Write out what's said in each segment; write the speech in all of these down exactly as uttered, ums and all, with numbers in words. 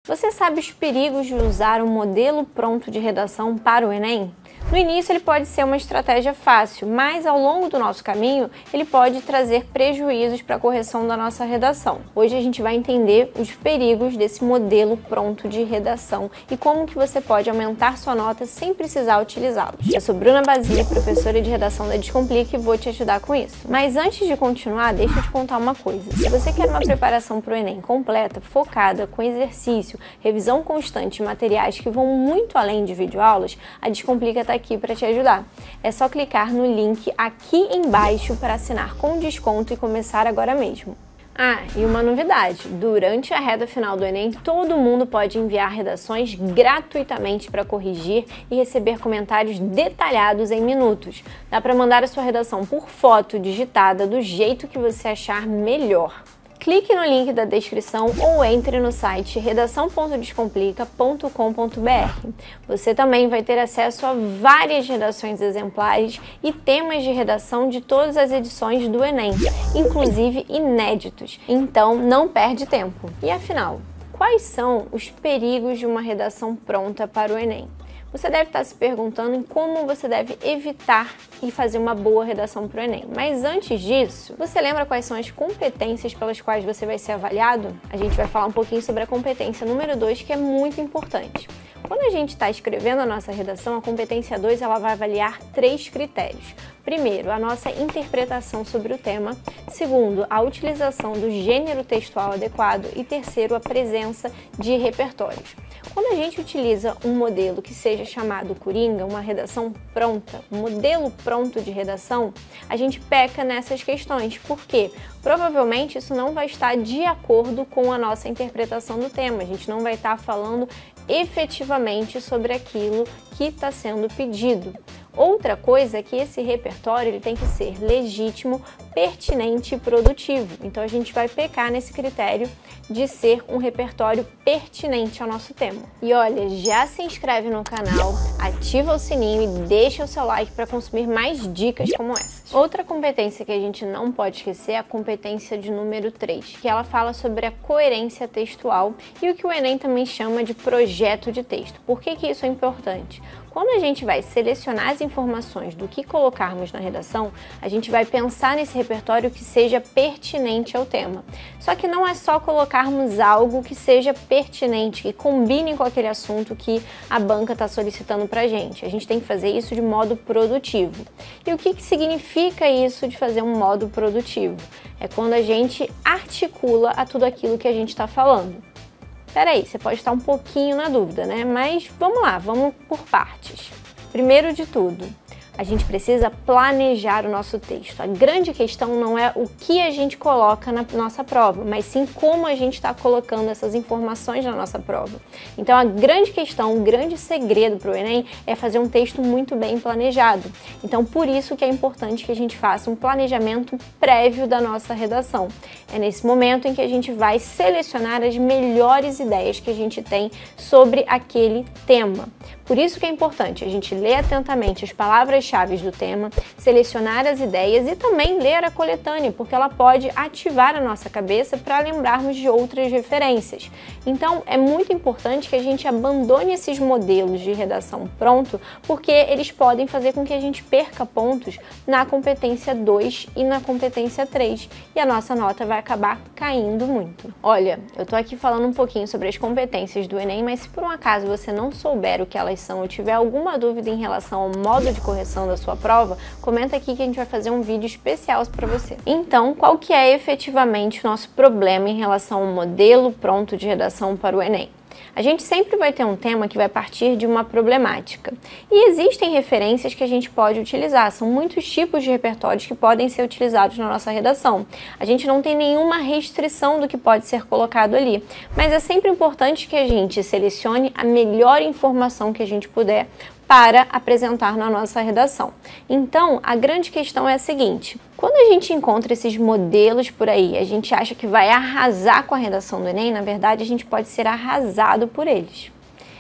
Você sabe os perigos de usar um modelo pronto de redação para o Enem? No início ele pode ser uma estratégia fácil, mas ao longo do nosso caminho ele pode trazer prejuízos para a correção da nossa redação. Hoje a gente vai entender os perigos desse modelo pronto de redação e como que você pode aumentar sua nota sem precisar utilizá-los. Eu sou Bruna Basile, professora de redação da Descomplica, e vou te ajudar com isso. Mas antes de continuar, deixa eu te contar uma coisa. Se você quer uma preparação para o Enem completa, focada, com exercício, revisão constante e materiais que vão muito além de videoaulas, a Descomplica está aqui para te ajudar. É só clicar no link aqui embaixo para assinar com desconto e começar agora mesmo. Ah, e uma novidade, durante a reta final do Enem, todo mundo pode enviar redações gratuitamente para corrigir e receber comentários detalhados em minutos. Dá para mandar a sua redação por foto digitada do jeito que você achar melhor. Clique no link da descrição ou entre no site redação ponto descomplica ponto com ponto br. Você também vai ter acesso a várias redações exemplares e temas de redação de todas as edições do Enem, inclusive inéditos. Então não perde tempo. E afinal, quais são os perigos de uma redação pronta para o Enem? Você deve estar se perguntando em como você deve evitar e fazer uma boa redação para o Enem. Mas antes disso, você lembra quais são as competências pelas quais você vai ser avaliado? A gente vai falar um pouquinho sobre a competência número dois, que é muito importante. Quando a gente está escrevendo a nossa redação, a competência dois ela vai avaliar três critérios. Primeiro, a nossa interpretação sobre o tema. Segundo, a utilização do gênero textual adequado. E terceiro, a presença de repertórios. Quando a gente utiliza um modelo que seja chamado Coringa, uma redação pronta, um modelo pronto de redação, a gente peca nessas questões. Por quê? Provavelmente isso não vai estar de acordo com a nossa interpretação do tema. A gente não vai estar falando efetivamente sobre aquilo que está sendo pedido. Outra coisa é que esse repertório ele tem que ser legítimo, pertinente e produtivo. Então a gente vai pecar nesse critério de ser um repertório pertinente ao nosso tema. E olha, já se inscreve no canal, ativa o sininho e deixa o seu like para consumir mais dicas como essas. Outra competência que a gente não pode esquecer é a competência de número três, que ela fala sobre a coerência textual e o que o Enem também chama de projeto de texto. Por que que isso é importante? Quando a gente vai selecionar as informações do que colocarmos na redação, a gente vai pensar nesse repertório que seja pertinente ao tema. Só que não é só colocarmos algo que seja pertinente, que combine com aquele assunto que a banca está solicitando para a gente. A gente tem que fazer isso de modo produtivo. E o que que significa isso de fazer um modo produtivo? É quando a gente articula a tudo aquilo que a gente está falando. Peraí, você pode estar um pouquinho na dúvida, né? Mas vamos lá, vamos por partes. Primeiro de tudo, a gente precisa planejar o nosso texto. A grande questão não é o que a gente coloca na nossa prova, mas sim como a gente está colocando essas informações na nossa prova. Então a grande questão, o grande segredo para o Enem é fazer um texto muito bem planejado. Então por isso que é importante que a gente faça um planejamento prévio da nossa redação. É nesse momento em que a gente vai selecionar as melhores ideias que a gente tem sobre aquele tema. Por isso que é importante a gente ler atentamente as palavras-chave do tema, selecionar as ideias e também ler a coletânea, porque ela pode ativar a nossa cabeça para lembrarmos de outras referências. Então é muito importante que a gente abandone esses modelos de redação pronto, porque eles podem fazer com que a gente perca pontos na competência dois e na competência três, e a nossa nota vai acabar caindo muito. Olha, eu tô aqui falando um pouquinho sobre as competências do Enem, mas se por um acaso você não souber o que elas são ou tiver alguma dúvida em relação ao modo de correção da sua prova, comenta aqui que a gente vai fazer um vídeo especial para você. Então, qual que é efetivamente o nosso problema em relação ao modelo pronto de redação para o Enem? A gente sempre vai ter um tema que vai partir de uma problemática. E existem referências que a gente pode utilizar, são muitos tipos de repertórios que podem ser utilizados na nossa redação. A gente não tem nenhuma restrição do que pode ser colocado ali, mas é sempre importante que a gente selecione a melhor informação que a gente puder para apresentar na nossa redação. Então, a grande questão é a seguinte: quando a gente encontra esses modelos por aí, a gente acha que vai arrasar com a redação do Enem, na verdade a gente pode ser arrasado por eles.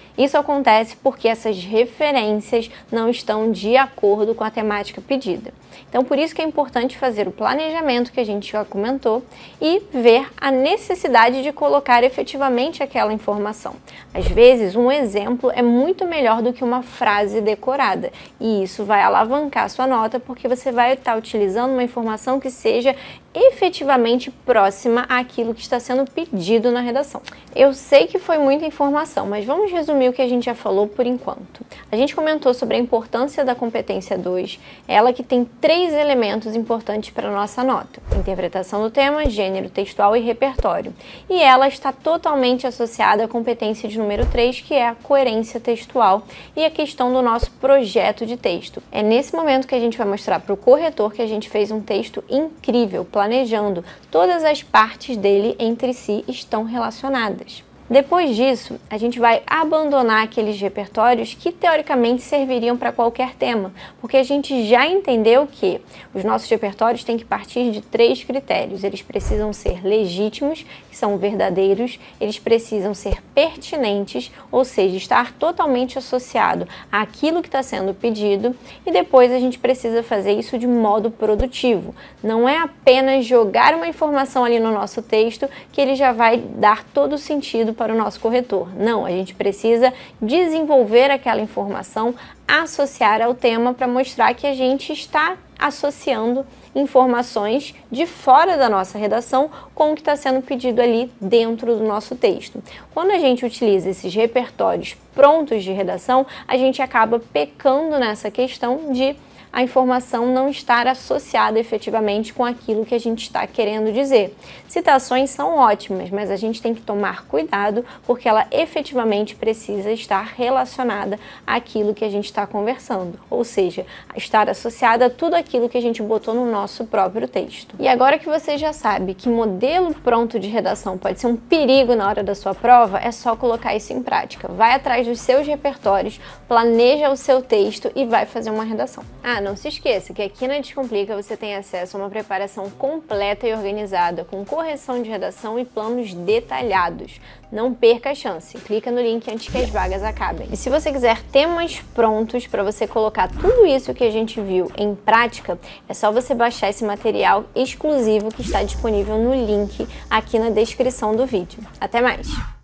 Isso acontece porque essas referências não estão de acordo com a temática pedida. Então, por isso que é importante fazer o planejamento que a gente já comentou e ver a necessidade de colocar efetivamente aquela informação. Às vezes, um exemplo é muito melhor do que uma frase decorada e isso vai alavancar a sua nota porque você vai estar utilizando uma informação que seja efetivamente próxima àquilo que está sendo pedido na redação. Eu sei que foi muita informação, mas vamos resumir o que a gente já falou por enquanto. A gente comentou sobre a importância da competência dois, ela que tem três elementos importantes para a nossa nota: interpretação do tema, gênero textual e repertório. E ela está totalmente associada à competência de número três, que é a coerência textual e a questão do nosso projeto de texto. É nesse momento que a gente vai mostrar para o corretor que a gente fez um texto incrível, planejando. Todas as partes dele entre si estão relacionadas. Depois disso, a gente vai abandonar aqueles repertórios que teoricamente serviriam para qualquer tema, porque a gente já entendeu que os nossos repertórios têm que partir de três critérios. Eles precisam ser legítimos, que são verdadeiros, eles precisam ser pertinentes, ou seja, estar totalmente associado àquilo que está sendo pedido, e depois a gente precisa fazer isso de modo produtivo. Não é apenas jogar uma informação ali no nosso texto que ele já vai dar todo o sentido para o nosso corretor. Não, a gente precisa desenvolver aquela informação, associar ao tema para mostrar que a gente está associando informações de fora da nossa redação com o que está sendo pedido ali dentro do nosso texto. Quando a gente utiliza esses repertórios prontos de redação, a gente acaba pecando nessa questão de a informação não estar associada efetivamente com aquilo que a gente está querendo dizer. Citações são ótimas, mas a gente tem que tomar cuidado porque ela efetivamente precisa estar relacionada àquilo que a gente está conversando, ou seja, estar associada a tudo aquilo que a gente botou no nosso próprio texto. E agora que você já sabe que modelo pronto de redação pode ser um perigo na hora da sua prova, é só colocar isso em prática. Vai atrás dos seus repertórios, planeja o seu texto e vai fazer uma redação. Ah, não se esqueça que aqui na Descomplica você tem acesso a uma preparação completa e organizada, com correção de redação e planos detalhados. Não perca a chance, clica no link antes que as vagas acabem. E se você quiser temas prontos para você colocar tudo isso que a gente viu em prática, é só você baixar esse material exclusivo que está disponível no link aqui na descrição do vídeo. Até mais!